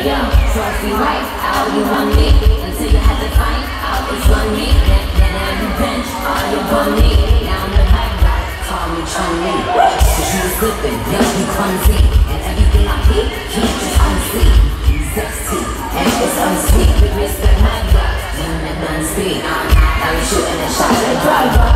yo, trophy wife, how you want me? Until you had to find out which one me. Then every bench, all you want me. Now I'm the bad guy, call me Chun-Li. Cause you was slipping, yes, you clumsy. And everything I keep, just unsee. Sexy, and it's unsweet. With respect, my God, you that done speed. I'm shooting a shot at driver.